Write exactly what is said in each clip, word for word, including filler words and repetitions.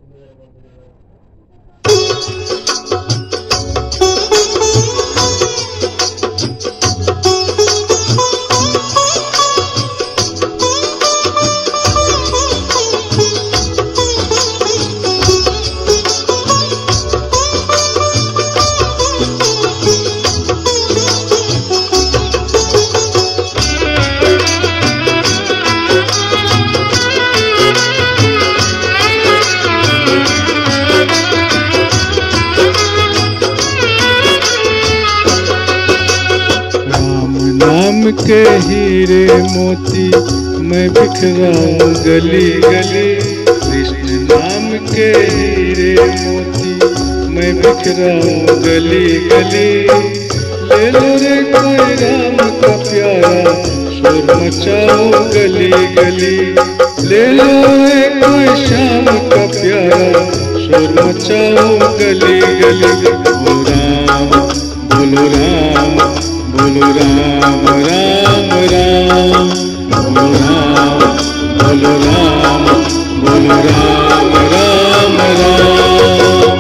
के हीरे मोती मैं बिखराऊं गली गली। कृष्ण नाम के हीरे मोती मैं बिखराऊं गली गली। ले लो रे कोई राम का प्यारा शोर मचाओ गली गली। ले लो रे कोई श्याम का प्यारा शोर मचाओ गली गली। बोलो राम बोलो राम बोलो राम राम राम। बोलो राम बोलो राम बोलो राम राम राम।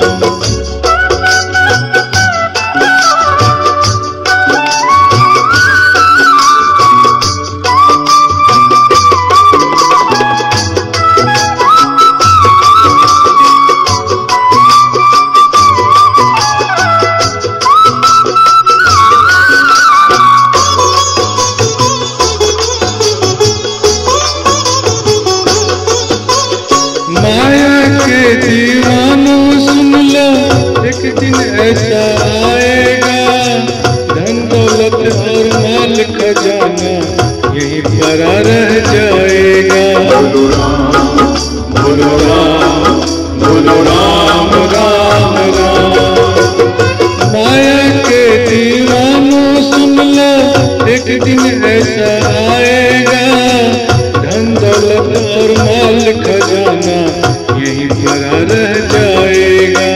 ऐसा आएगा धन दौलत और माल खजाना यहीं पड़ा रह जाएगा। बोलो राम बोलो राम बोलो राम राम राम। माया के दीवानों सुन लो एक दिन ऐसा आएगा धन दौलत और माल खजाना यहीं पड़ा रह जाएगा।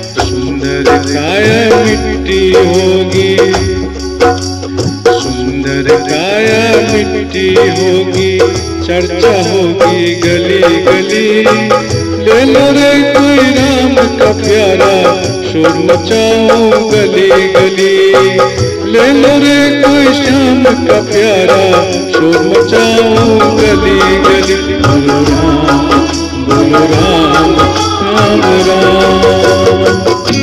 काया मिट्टी होगी सुंदर काया मिट्टी होगी चर्चा होगी गली गली। ले लो रे कोई राम का प्यारा शोर मचाओ गली गली। ले लो रे कोई श्याम का प्यारा शोर मचाओ गली गली। बोलो राम बोलो राम राम राम।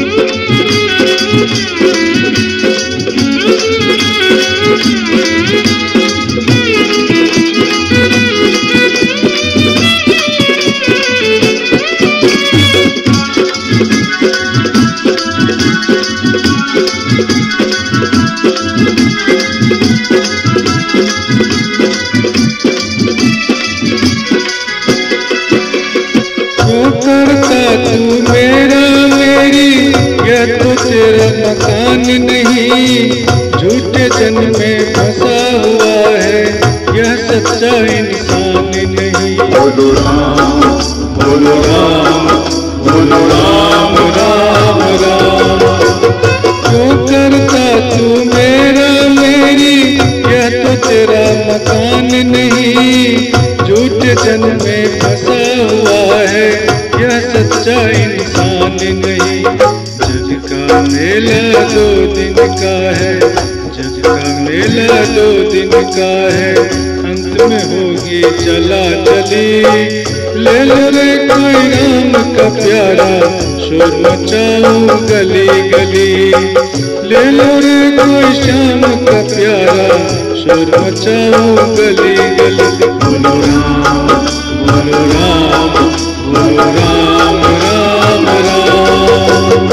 तू मेरा मेरी यह तो तेरा मकान नहीं। झूठे जन में फंसा हुआ है यह सच्चा इंसान नहीं। बोलो राम बोलो राम बोलो राम राम राम। क्यों करता तू मेरा मेरी यह तो तेरा मकान नहीं। झूठे जन में फंसा हुआ है यह सच्चा इंसान नहीं। जग का मेला दो दिन का है जग का मेला दो दिन का है अंत में होगी चला चली। ले लो रे कोई राम का प्यारा शोर मचाओ गली गली। ले लो रे कोई श्याम का प्यारा शोर मचाओ गली गली। बोलो राम बोलो राम बोलो राम राम राम।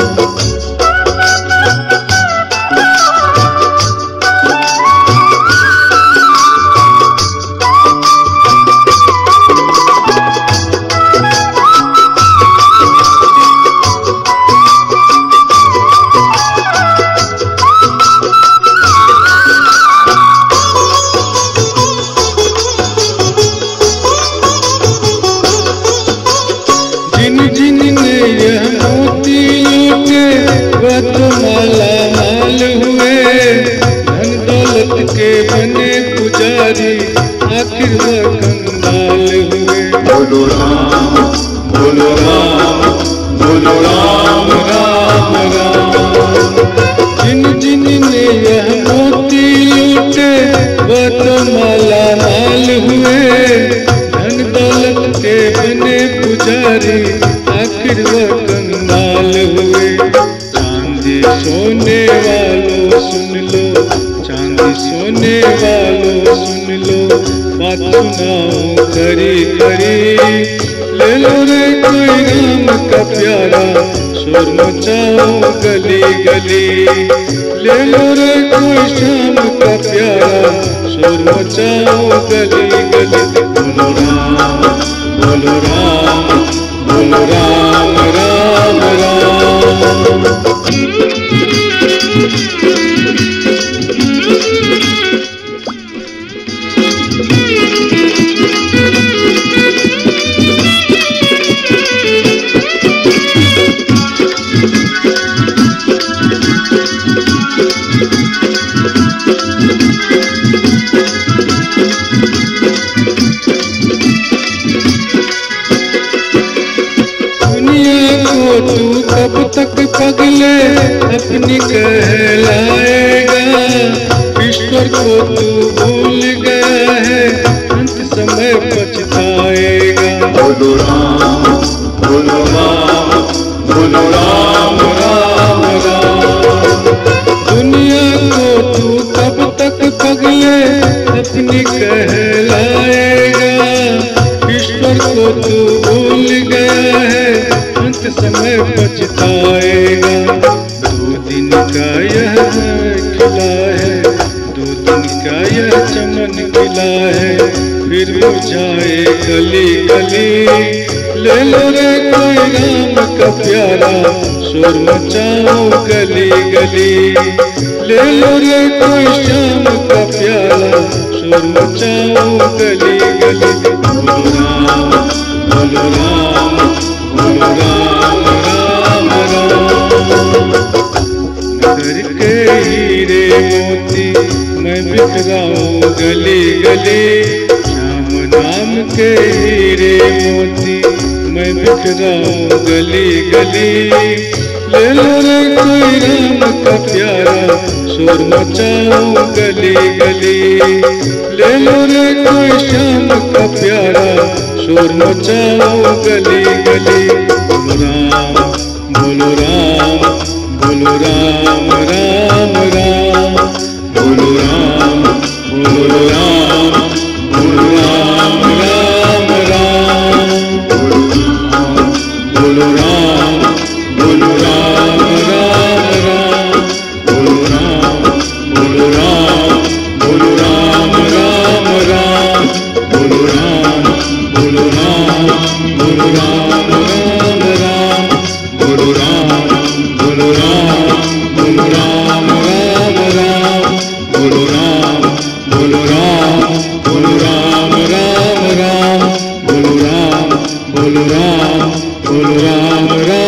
बोलो राम राम राम। जिन जिन ने यह मोती लूटे वह तो माला माल हुए, धन दौलत के बने पुजारी आखिर वह कंगाल हुए। चांदी सोने वालों सुन लो, चांदी सोने वालों सुन लो, बात सुनाऊं खरी खरी। ले लो रे कोई राम का प्यारा, शोर मचाओ गली गली। ले लो रे कोई श्याम का प्यारा, शोर मचाओ गली गली। बोलो राम बोलो राम बोलो राम राम राम। तू कब तक पगले अपनी कहलाएगा, ईश्वर को तू भूल गया है अंत समय पछताएगा। बोलो राम बोलो राम बोलो राम राम राम। दुनिया को तू कब तक पगले अपनी कहलाएगा, ईश्वर को तू भूल गया है अंत समय पछताएगा। दो दिन का यह खिला है, दो दिन का यह चमन खिला है, फिर मुरझाए गली गली। ले लो रे कोई राम का प्यारा, शोर मचाओ गली गली। ले लो रे कोई श्याम का प्यारा, शोर मचाओ गली गली। बोलो राम बोलो राम बोलो राम राम राम। नगर के हीरे मोती मैं बिखराऊं गली गली, श्याम नाम के हीरे मोती मैं बिखराऊं गली गली। ले लो रे कोई राम का प्यारा, शोर मचाओ गली गली। ले लो रे कोई श्याम का प्यारा, शोर मचाओ गली गली। बोलो राम बोलो राम बोलो राम राम राम। बोलो राम बोलो राम बोलो राम राम राम। बोलो राम बोलो राम राम राम। बोलो राम बोलो राम बोलो राम राम राम। बोलो राम बोलो राम बोलो राम राम राम। बोलो राम बोलो राम बोलो राम राम राम। बोलो राम बोलो राम बोलो राम राम राम। बोलो राम बोलो राम बोलो राम राम।